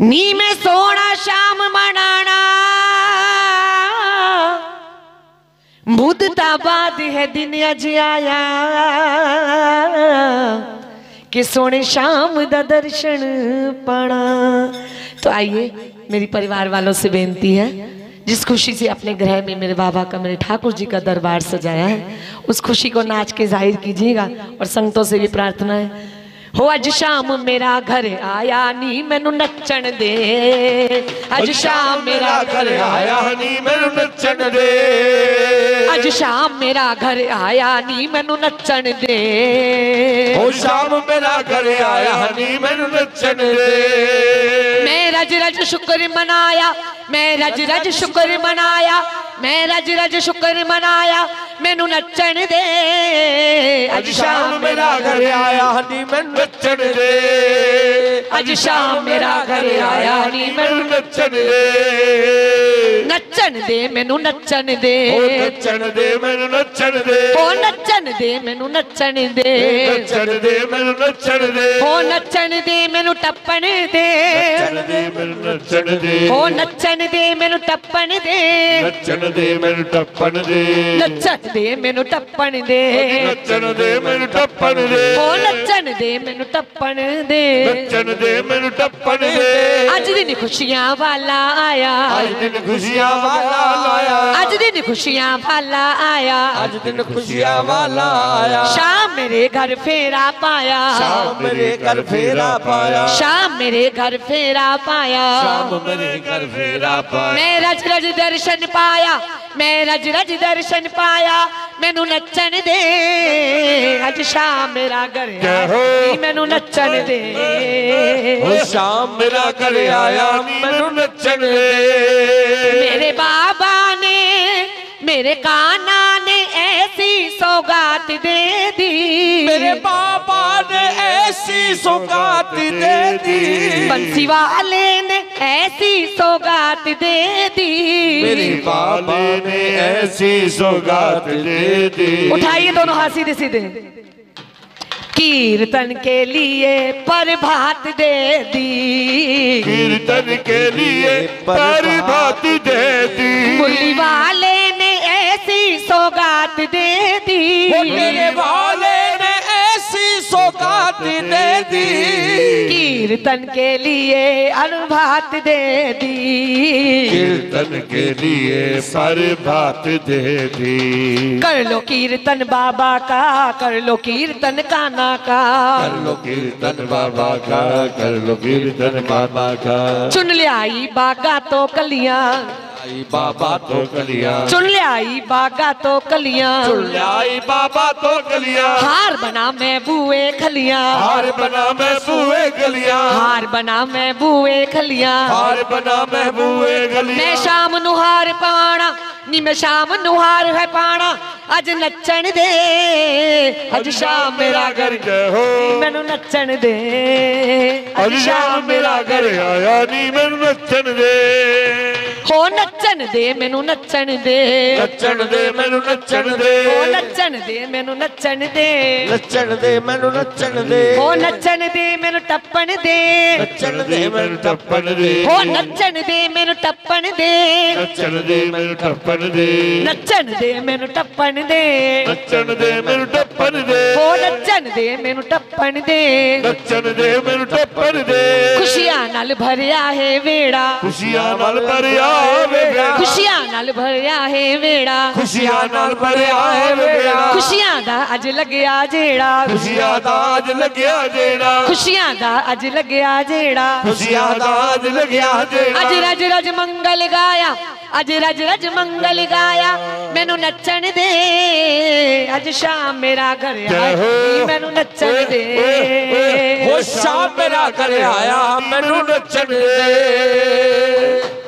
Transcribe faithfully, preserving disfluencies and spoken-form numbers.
नी में सोना शाम मनाना बुधता बाद है दिन अज आया कि सोने शाम दा दर्शन पाना। तो आइए मेरी परिवार वालों से बेनती है, जिस खुशी से अपने घर में मेरे बाबा का, मेरे ठाकुर जी का दरबार सजाया है, उस खुशी को नाच के जाहिर कीजिएगा। और संगतों से भी प्रार्थना है, हो अज शाम मेरा घर आया नी मैनू नचन दे, अज शाम मेरा घर आया नी मैनू नचन दे, अज शाम मेरा घर आया नी मैनू नचन दे, हो शाम मेरा घर आया नी मैनू नचन दे। मैं रज रज शुक्र मनाया, मैं रज रज शुक्र मनाया, मैं रज रज शुक्र मनाया मैनू नचन दे, अज शाम मेरा घर आया नी मैनू नचन दे, अज शाम मेरा घर आया नी मैनू नचन दे, नचन दे मैनू नचन दे, ओ नचन दे मैनू नचन दे, ओ नचन दे मैनू नचन दे, नचन दे मैनू नचन दे, ओ नचन दे मैनू टप्पन दे, नचन दे मैनू नचन दे, ओ नचन दे मैनू टप्पन दे, नचन दे मैनू टप्पन दे, नचन दे मैनू टप्पन दे, नचन दे मैनू टप्पन दे, ओ नचन दे मैनू टप्पन दे, नचन दे मैनू टप्पन दे। अज दिन खुशियां वाला आया, आज दिन खुशियां वाला आया, अज दिन खुशियां वाला आया, आज दिन खुशियां वाला आया, शाम मेरे घर फेरा पाया, शाम मेरे घर फेरा पाया, शाम मेरे घर फेरा पाया, शाम मेरे घर फेरा पाया, मैं रज रज दर्शन पाया, मैं रज रज दर्शन पाया मैनू नचन दे, अज शाम मेरा घर आया मैनू नचन दे, ओ शाम मेरा घर आया मैनू नचन दे। मेरे बाबा ने मेरे काना ने ऐसी सौगात दे दी, मेरे बाबा ने ऐसी सौगात दे दी, बंसी वाले ने ऐसी सौगात दे दी, मेरे बाबा ने ऐसी सौगात दे दी। उठाइए दोनों हाथ सीधे सीधे। कीर्तन के लिए प्रभात दे दी, कीर्तन के लिए प्रभात दे दी, मुरली वाले ने ऐसी सौगात दे दी, मेरे वाले ने ऐसी सौगात दे दी, कीर्तन के लिए अनुभात दे दी, कीर्तन के लिए प्रभात दे दी। कर लो कीर्तन बाबा का, कर लो कीर्तन काना का, कर लो कीर्तन बाबा का, कर लो कीर्तन बाबा का, चुन ले आई बागा तो कलियां, आई बाबा तो कलियां, चुन ले आई बागा तो कलियां, चुन ले आई बाबा तो कलियां, हार बना मैं बुए खलियां, हार बना मैं बुए गलियां, हार बना मैं बुए खलियां, हार बना मैं बुए गलियां, मैं शाम नु हार पाना नी, मैं शाम नु हार है पाना अज नचन दे, अज शाम मेरा घर हो मैनू नचन दे, अज शाम मेरा घर आया नी मैनू नचन दे, हो नचन दे मैनू नचन दे, नचन दे मैनू नचन दे, हो नचन दे मैनू नचन दे, नचन दे मैनू नचन दे, हो नचन दे मैनू टप्पन दे, नचन दे मैनू टप्पन दे, हो नचन दे मैनू टप्पन दे, नचन दे मैनू टप्पन दे, नचन दे मैनू टप्पन दे, नचन दे मैनू टप्पन दे, हो नचन दे मैनू टप्पन दे, नचन दे मैनू टप्पन दे, खुशियां नाल भरिया है वेड़ा, खुशियां नाल भरिया है वेड़ा, खुशियां नाल भरिया है वेड़ा, खुशियां नाल भरिया है वेड़ा, खुशियां दा अज लगया जेड़ा, खुशियां दा अज लगया जेड़ा, खुशियां दा अज लगया जेड़ा, खुशियां दा अज लगया जेड़ा, अज रज रज मंगल गाया, अज रज रज मंगल गाया मैनू नचन दे, अज शाम मेरा घर आया मैनू नचन दे, हो शाम मेरा घर आया मैनू नचन दे।